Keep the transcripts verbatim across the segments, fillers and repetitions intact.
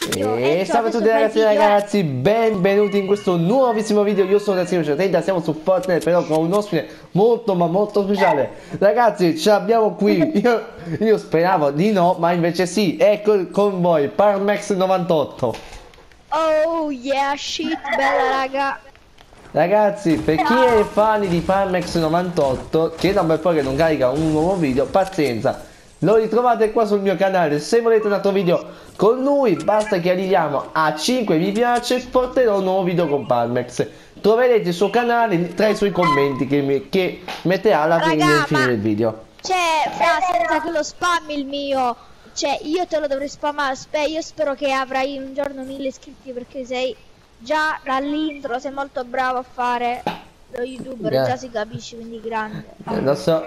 E salve a tutti ragazzi e ragazzi, benvenuti in questo nuovissimo video. Io sono Tassino Ciotenda, siamo su Fortnite però con un ospite molto ma molto speciale. Ragazzi, ce l'abbiamo qui, io, io speravo di no, ma invece sì. Ecco con voi Parmex novantotto. Oh yeah, shit, bella raga. Ragazzi, per chi è fan di Parmex novantotto, che da un bel po' che non carica un nuovo video, pazienza, lo ritrovate qua sul mio canale. Se volete un altro video con lui, basta che arriviamo a cinque mi piace, porterò un nuovo video con Parmex. Troverete il suo canale tra i suoi commenti che, mi, che metterà alla fine del fine del video. Cioè, fra, senza che lo spammi il mio, cioè io te lo dovrei spammare. Spe io spero che avrai un giorno mille iscritti, perché sei già dall'intro, sei molto bravo a fare lo youtuber, yeah. Già si capisce, quindi grande. Eh, lo so.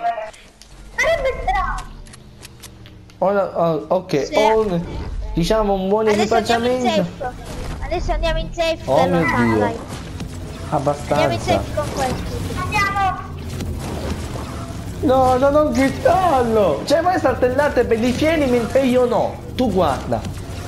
Oh, oh, ok, sì. oh, diciamo un buon equipaggiamento. Adesso andiamo in safe. Oh mio lontano, Dio. dai. Abbastanza. Andiamo in safe con questo. Andiamo. No, no, non grittarlo. Cioè voi saltellate per i piedi mentre io no. Tu guarda.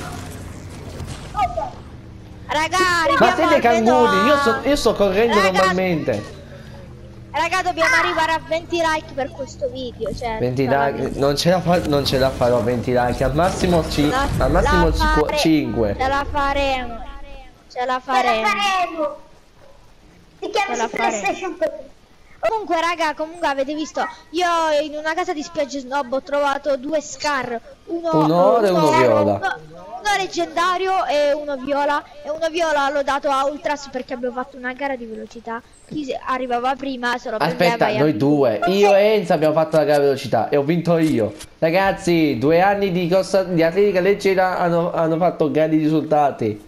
Raga, ma siete canguri, a... io, so, io sto correndo raga, normalmente. Raga, dobbiamo arrivare a venti like per questo video, cioè venti like, non ce la fa, non ce la farò venti like, al massimo ci, la, al massimo fare, cinque. Ce la faremo. Ce la faremo. Si chiama PlayStation. Comunque raga, comunque avete visto, io in una casa di spiagge snob ho trovato due scar, uno, uno oro e uno viola, uno, uno leggendario e uno viola, e uno viola l'ho dato a Ultras perché abbiamo fatto una gara di velocità, chi arrivava prima se lo prendeva. Aspetta, noi due, io e Enzo abbiamo fatto la gara di velocità e ho vinto io. Ragazzi, due anni di, corsa, di atletica leggera hanno, hanno fatto grandi risultati.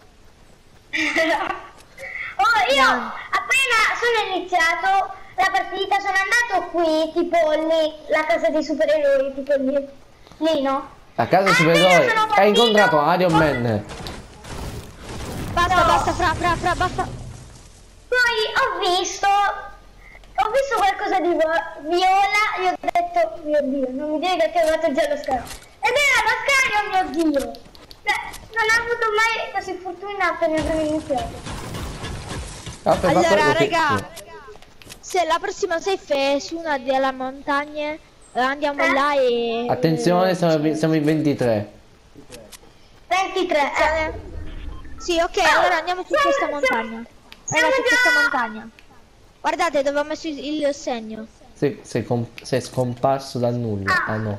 Oh, io appena sono iniziato la partita sono andato qui, tipo lì, la casa dei supereroi, tipo lì, lì no? La casa dei supereroi? Hai incontrato Iron Man? Basta, no. basta, fra, fra, fra, basta. Poi ho visto, ho visto qualcosa di viola, io ho detto, mio Dio, non mi devi che ti ho dato già lo scarto. Ed era lo scarto, oh mio Dio! Cioè, non ho avuto mai così fortuna appena sono iniziato. Aspetta, allora, raga, se la prossima safe è su una delle montagne, andiamo eh? là e... Attenzione, siamo, siamo in ventitré. ventitré, eh. Sì, ok, oh, allora andiamo su siamo, questa montagna. Siamo, andiamo su questa montagna. Guardate dove ho messo il, il segno. Sei, sei, sei scomparso dal nulla. Ah, ah no.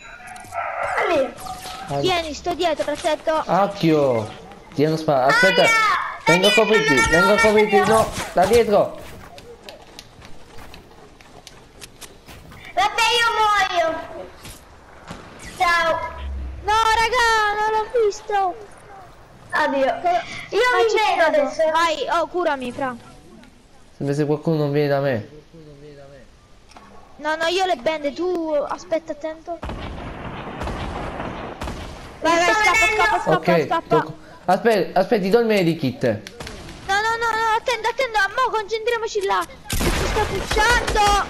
Ah. Vieni, sto dietro, aspetta. Occhio! Ti hanno sparato. Aspetta, ah, vengo a coprirti, vengo a coprirti, no, da dietro. Vabbè, io muoio. Ciao. No, raga, non l'ho visto. Addio. Io mi vedo adesso. Vai, oh, curami, fra. Sembra se qualcuno non viene da me. No, no, io le bende, tu aspetta attento. Vai, vai, scappa, scappa, scappa, okay, scappa. Tocco. Aspetta, aspetti, do il medikit. No, no, no, no, attento, attento, mo concentriamoci là. Ci sta pushando.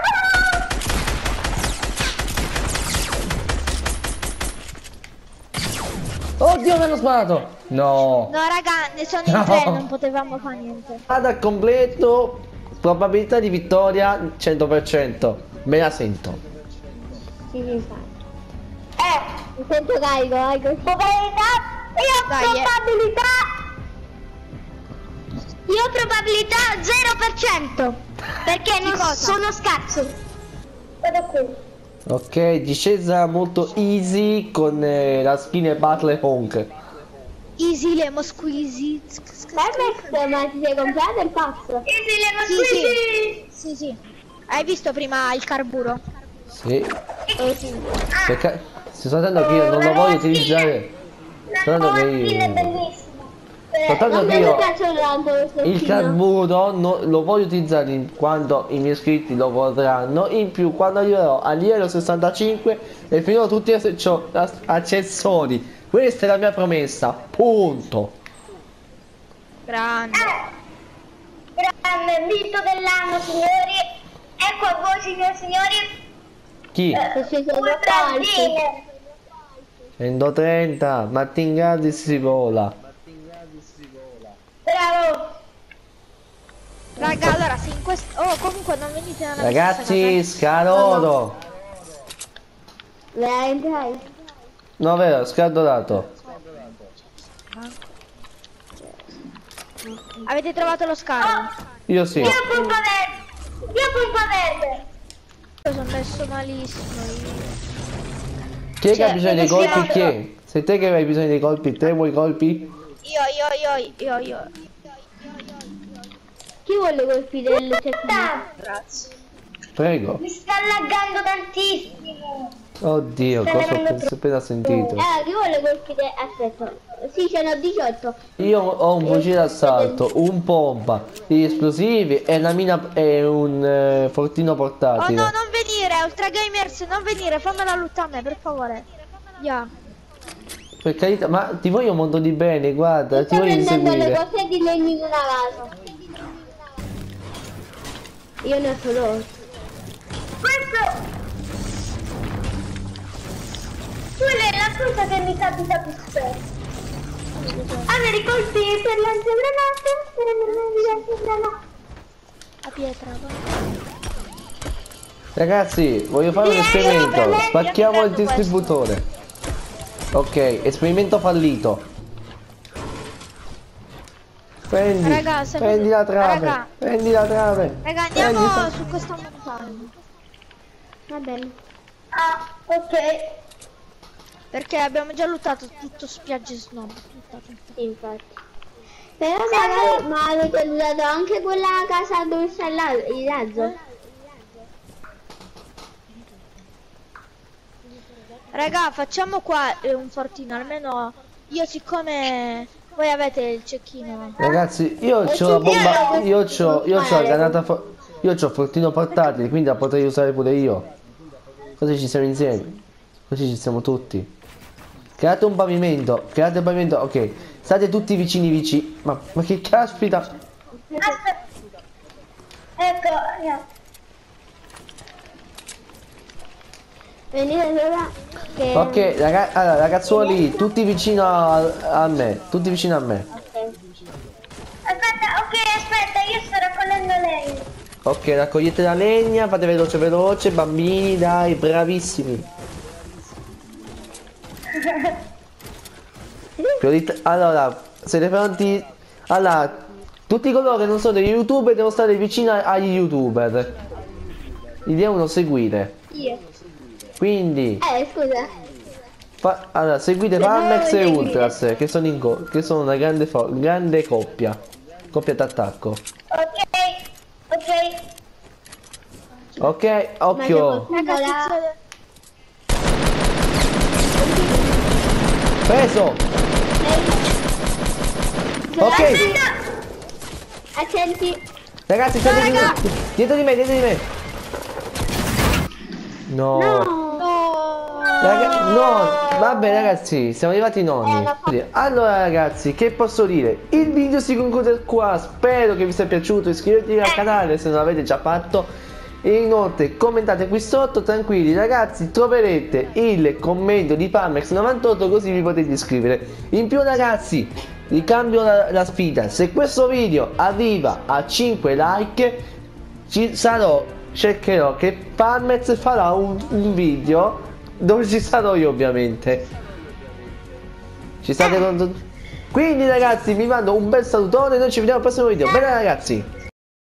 Oddio, mi hanno sparato. No. No, raga, ne sono in no. tre, non potevamo fare niente. Vado al completo. Probabilità di vittoria cento per cento. Me la sento. Sì, mi fa. Eh, mi sento carico, carico. Probabilità. Io ho Dai, probabilità. Eh. Io ho probabilità zero per cento. Perché non cosa? Sono scarso. Vado qui. Ok, discesa molto easy con eh, la skin Battle Honk. Easy lemon squeezy. Perfetto, ma ti sei comprato il pazzo? Easy lemon sì, squeezy. Sì, sì, sì. Hai visto prima il carburo? Sì. Eh, sì. Perché sto soltanto che io non lo voglio utilizzare. Soltanto che io... è bellissimo. Soltanto che io il carburo no, lo voglio utilizzare in, quando i miei iscritti lo vorranno. In più quando arriverò a livello sessantacinque e finirò tutti gli accessori. Questa è la mia promessa. Punto. Grande. Eh, grande vinto dell'anno, signori. Ecco a voi, signori e signori. Chi? Eh, Ultra Gamer. centotrenta, Martin si vola. Bravo. Raga, allora se in questo... Oh, comunque non venite nella Ragazzi, scaloro. Veramente hai? No, vero, scaldorato. Avete trovato lo scarro? Io sì. Io pompa verde. Io pompa verde. Io sono messo malissimo io. Chi è che Cioè, ha bisogno dei mi colpi? sembra- Chi è? Sei te che hai bisogno dei colpi? Te vuoi colpi? Io, io, io, io, io. Chi vuole colpire il cecchino? Grazie. Prego. Mi sta laggando tantissimo. Oddio, Stai cosa ho venendo pens- appena sentito. Eh, chi vuole colpire? Aspetta. Sì, ce n'ho diciotto. Io ho un fucile d'assalto, un pompa, gli esplosivi e una mina e un eh, fortino Oh portatile. no, non venire, Ultra Gamers, non venire, fammela lottare a me, per favore. Yeah. Per carità, ma ti voglio un mondo di bene, guarda, ti Sto voglio prendendo le inseguire. cose di legno in una casa. Io ne ho solo. Questo! Quella è la cosa che mi capita più spesso. Avere i colpi per lanciagranate, per il lanciagranate. La pietra, va. Ragazzi, voglio fare un Sì, esperimento. io- Spacchiamo io il prendo distributore. Ok, esperimento fallito. Prendi, Raga, se prendi mi- la trave, raga. prendi la trave. Raga, prendi andiamo la- su questa montagna. Va bene. Ah, ok. Perché abbiamo già lottato tutto spiagge snob. Tutta, tutta. Sì, infatti. Però magari, ma avete usato anche quella casa dove sta il la- il razzo? Raga, facciamo qua eh, un fortino, almeno io siccome voi avete il cecchino. Ragazzi, io ho la bomba, io ho io c'ho la granata, fo- io c'ho il fortino portatile, quindi la potrei usare pure io. Così ci siamo insieme. Così ci siamo tutti. Create un pavimento, create un pavimento, ok. State tutti vicini vicini. Ma, ma che caspita? Aspetta. Ecco, no. Venite allora che... Ok, raga- allora, ragazzuoli, tutti vicino a, a me, tutti vicino a me. Ok. Aspetta, ok, aspetta, io sto raccogliendo lei. Ok, raccogliete la legna, fate veloce veloce, bambini, dai, bravissimi. Priorità- allora, siete pronti? Allora, tutti coloro che non sono degli youtuber devono stare vicino agli youtuber. Li devono seguire. Io. Quindi, Eh, scusa. fa- allora, seguite Devo Farmex e seguire. Ultras, che sono, in co- che sono una grande, fo- grande coppia. Coppia d'attacco. Ok, ok. Ok, occhio. Raga, Preso. Ok, Accenti. ragazzi, state dietro, dietro di me, dietro di me. No. no. Raga- no, vabbè ragazzi, siamo arrivati i nonni. Allora ragazzi, che posso dire? Il video si conclude qua, spero che vi sia piaciuto, iscrivetevi al canale se non l'avete già fatto. E inoltre commentate qui sotto, tranquilli ragazzi, troverete il commento di Parmex novantotto, così vi potete iscrivere. In più ragazzi, ricambio la, la sfida, se questo video arriva a cinque like, ci sarò, cercherò che Parmex farà un, un video dove ci sarò io ovviamente. Ci state con... Quindi ragazzi vi mando un bel salutone e noi ci vediamo al prossimo video. Bene ragazzi.